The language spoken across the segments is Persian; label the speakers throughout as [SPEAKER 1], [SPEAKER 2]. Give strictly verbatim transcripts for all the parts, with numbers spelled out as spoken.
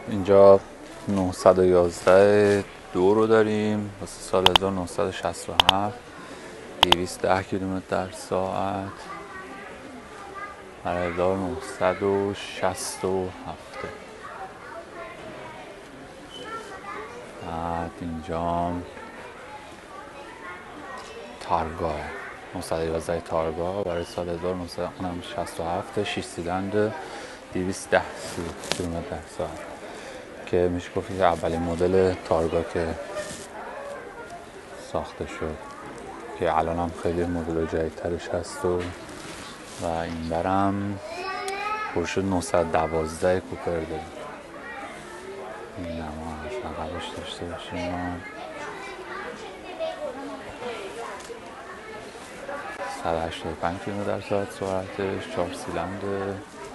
[SPEAKER 1] اینجا نهصد و یازده دو رو داریم واسه سال هزار و نهصد و شصت و هفت، دویست و ده کیلومتر در ساعت برای هزار و نهصد و شصت و هفت. بعد اینجا تارگا نهصد و یازده تارگا برای سال هزار و نهصد و شصت و هفت، شش سیلندر، دویست و ده کیلومتر در ساعت که میشه گفت که اولین مدل تارگا که ساخته شد که الان هم خیلی مدل جدیدترش هست. و و این برم پورش نهصد و دوازده کوپر داریم. این نما از عقبش داشته باشیم. صد و هشتاد و پنج کیلومتر در ساعت سرعتش، چهار سیلندر.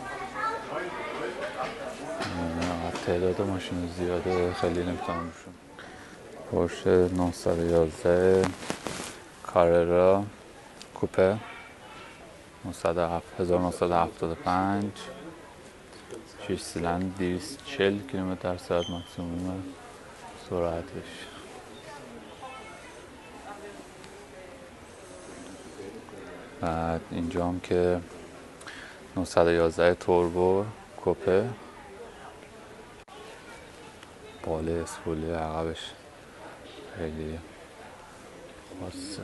[SPEAKER 1] تعداد ماشین زیاده، خیلی نمیتونم بشون. پورش نهصد و یازده کاررا کوپه هزار و نهصد و هفتاد و پنج، شش سیلندر، دویست و چهل کیلومتر در ساعت ماکسیموم سرعتش. بعد اینجا هم که نهصد و یازده توربو کوپه، باله اسپولی عقبش خیلی خاصه،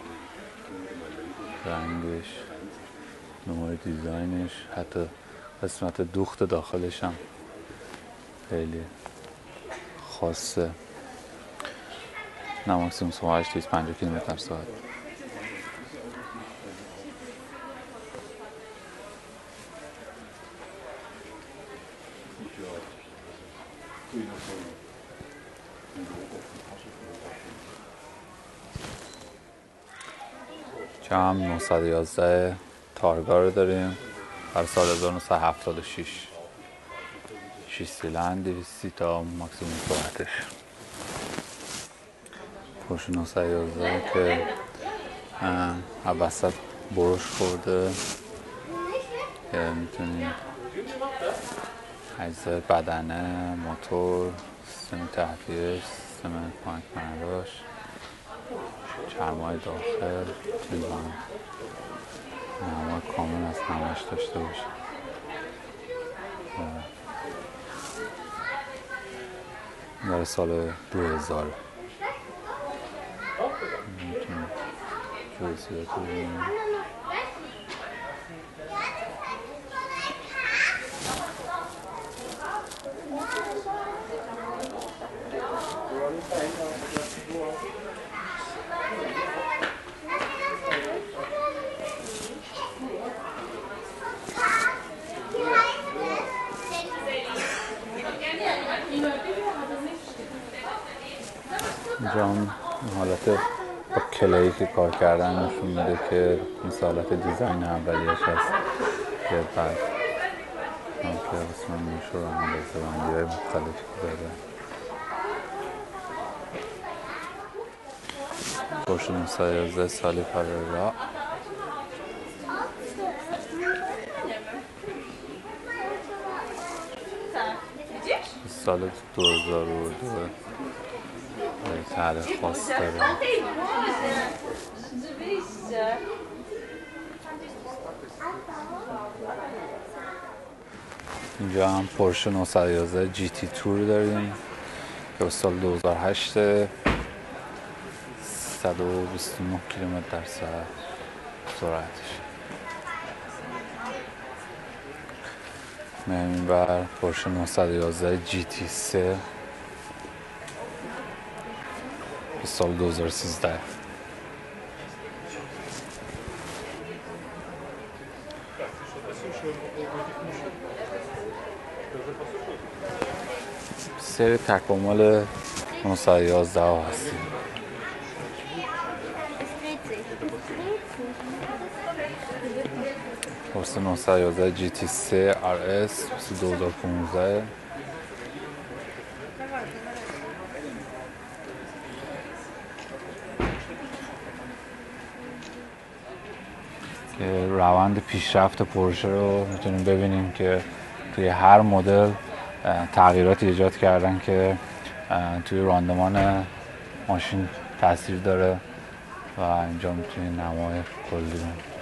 [SPEAKER 1] رنگش، نوع دیزاینش، حتی قسمت دوخت داخلش هم خیلی خاصه. نه ماکسیموم سرعتش دویست و پنجاه کیلومتر در ساعت. جمع نهصد و یازده تارگا رو داریم برای سال هزار و نهصد و هفتاد و شش، شش سیلندر، دویست و سی تا ماکسیموم سرعتش. پورش نهصد و یازده که وسط برش خورده که میتونید اجزای بدنه، موتور، سیستم تهویه‌اش، سیستم کمک برداشت، چرمای داخل، تیزان نما کامل از همش داشته باشه. در سال دو هزار میتونید جزئیات رو ببینید. اینجا هم حالت با کلایی که کار کردن نشون میده که مثل حالت دیزاین اولیش هست که بعد هم که قسمت میشه رو هم به زبندی های مختلفی که داره. پورش نهصد و یازده سالی کاررا سال دو هزار و دو تاریخ خاص داره. اینجا هم پورش نهصد و یازده جی تی تور داریم که سال دو هزار و هشت، صد و بیست و نه کیلومتر در ساعت سرعتش. میریم بر پورش نهصد و یازده جی تی سه سال دو هزار و سیزده. سری تکامل نهصد و یازده ها هستیم. پورش نهصد و یازده جی تی سه آر اس دو هزار و پانزده که روند پیشرفت پورشه رو میتونیم ببینیم که توی هر مدل تغییراتی ایجاد کردن که توی راندمان ماشین تاثیر داره و اینجا میتونید نمای کلی